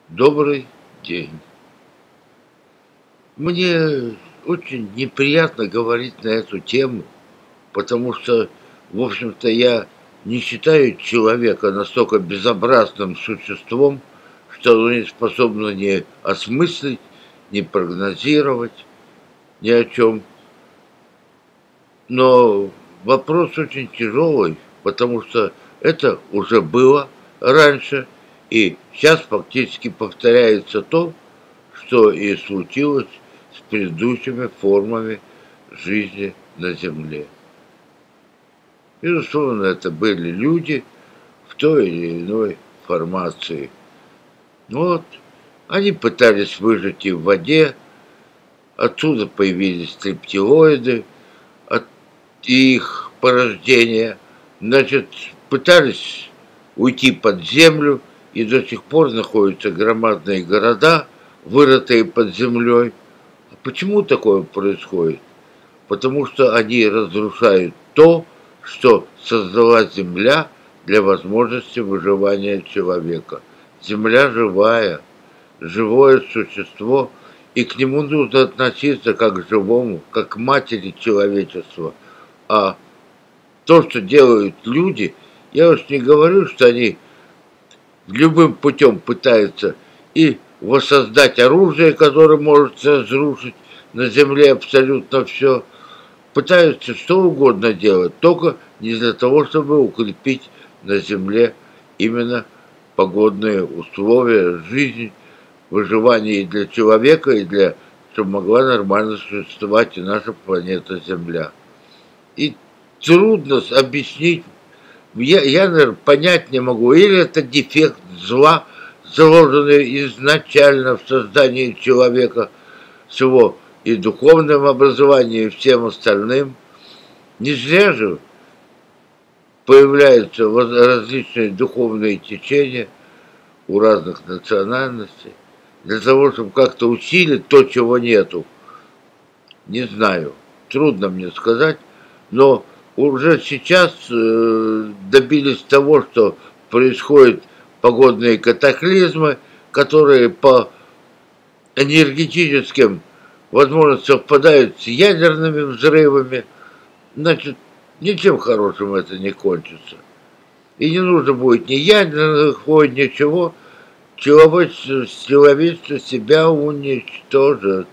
Добрый день. Мне очень неприятно говорить на эту тему, потому что, в общем-то, я не считаю человека настолько безобразным существом, что оно не способно ни осмыслить, ни прогнозировать ни о чем. Но вопрос очень тяжелый, потому что это уже было раньше, и сейчас фактически повторяется то, что и случилось с предыдущими формами жизни на Земле. Безусловно, это были люди в той или иной формации. Вот, они пытались выжить и в воде, отсюда появились рептилоиды, от их порождения, значит, пытались уйти под землю, и до сих пор находятся громадные города, вырытые под землей. А почему такое происходит? Потому что они разрушают то, что создала Земля для возможности выживания человека. Земля живая, живое существо, и к нему нужно относиться как к живому, как к матери человечества. А то, что делают люди, я уж не говорю, что они любым путем пытаются и воссоздать оружие, которое может разрушить на Земле абсолютно все, пытаются что угодно делать, только не для того, чтобы укрепить на Земле именно погодные условия, жизнь, выживание и для человека, и для, чтобы могла нормально существовать и наша планета Земля. И трудно объяснить, я, наверное, понять не могу, или это дефект зла, заложенный изначально в создании человека с его и духовным образованием, и всем остальным. Не зря же появляются различные духовные течения у разных национальностей, для того, чтобы как-то усилить то, чего нету. Не знаю, трудно мне сказать, но уже сейчас добились того, что происходят погодные катаклизмы, которые по энергетическим возможностям совпадают с ядерными взрывами, значит, ничем хорошим это не кончится. И не нужно будет ни ядерных войн, ничего. Человечество себя уничтожит.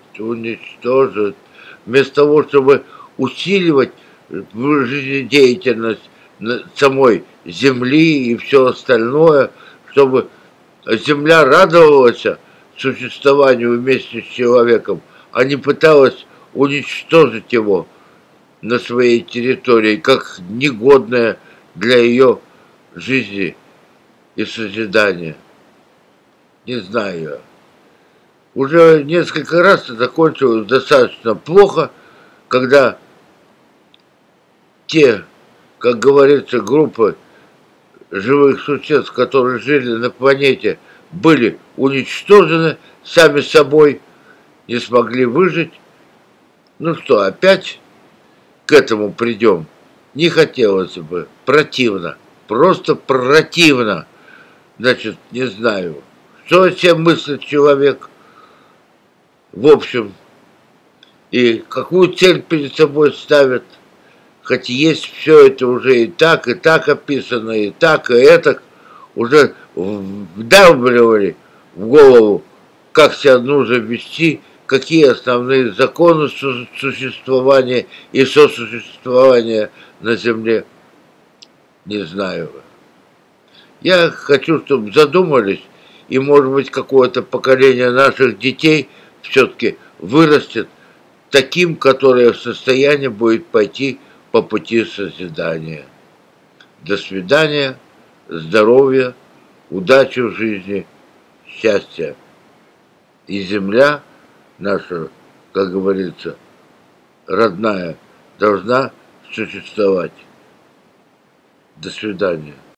Вместо того, чтобы усиливать жизнедеятельность самой Земли и все остальное, чтобы Земля радовалась существованию вместе с человеком, а не пыталась уничтожить его на своей территории, как негодное для ее жизни и созидания. Не знаю я. Уже несколько раз это закончилось достаточно плохо, когда те, как говорится, группы живых существ, которые жили на планете, были уничтожены сами собой, не смогли выжить. Ну что, опять к этому придем? Не хотелось бы. Противно. Просто противно. Значит, не знаю, что о чем мыслит человек в общем, и какую цель перед собой ставит. Хоть есть все это уже и так описано, и это уже вдавливали в голову, как себя нужно вести, какие основные законы существования и сосуществования на Земле. Не знаю. Я хочу, чтобы задумались, и, может быть, какое-то поколение наших детей все-таки вырастет таким, которое в состоянии будет пойти по пути созидания. До свидания, здоровья, удачи в жизни, счастья. И земля наша, как говорится, родная, должна существовать. До свидания.